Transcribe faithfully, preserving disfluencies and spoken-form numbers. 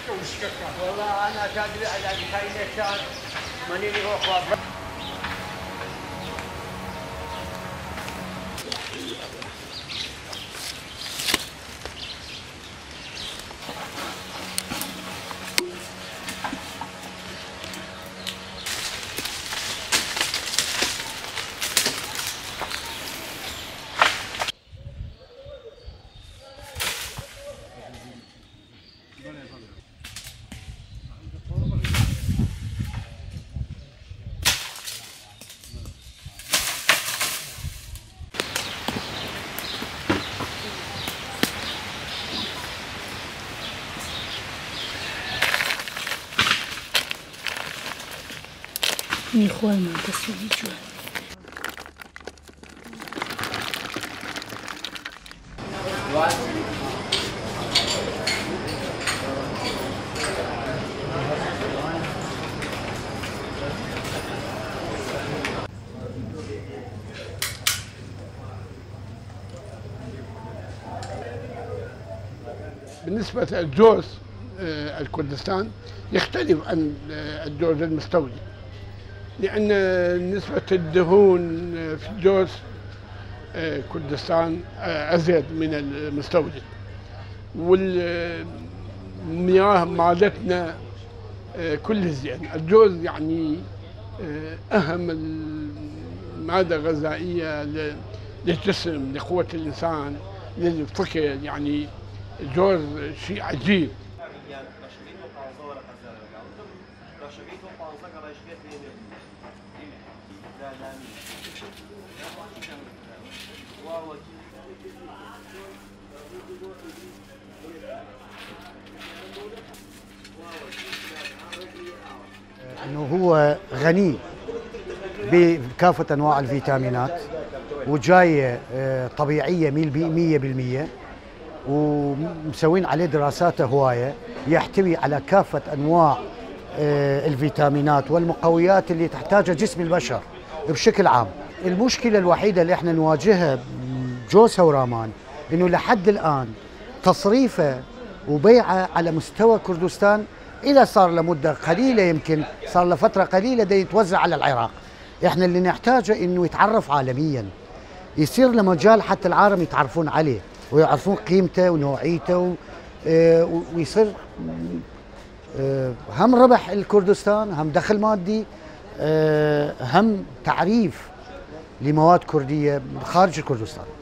والله انا تدري على الحين كان ماني روح. من إخوان ما تسوي جوا. بالنسبة للجوز الكردستان يختلف عن الجوز المستورد، لأن نسبة الدهون في الجوز كردستان أزيد من المستورد، والمياه مالتنا كل زين. الجوز يعني أهم المادة الغذائية للجسم، لقوة الإنسان، للفكر. يعني الجوز شيء عجيب. انه هو غني بكافة انواع الفيتامينات، وجاية طبيعية مية بالمية، ومسوين عليه دراسات هواية، يحتوي على كافة انواع الفيتامينات والمقويات اللي تحتاجها جسم البشر بشكل عام. المشكلة الوحيدة اللي احنا نواجهها بجوز هورامان انه لحد الان تصريفه وبيعه على مستوى كردستان الى صار لمدة قليلة، يمكن صار لفترة قليلة دا يتوزع على العراق. احنا اللي نحتاجه انه يتعرف عالميا، يصير له مجال حتى العالم يتعرفون عليه ويعرفون قيمته ونوعيته، ويصير هم ربح الكردستان، هم دخل مادي، هم تعريف لمواد كردية خارج الكردستان.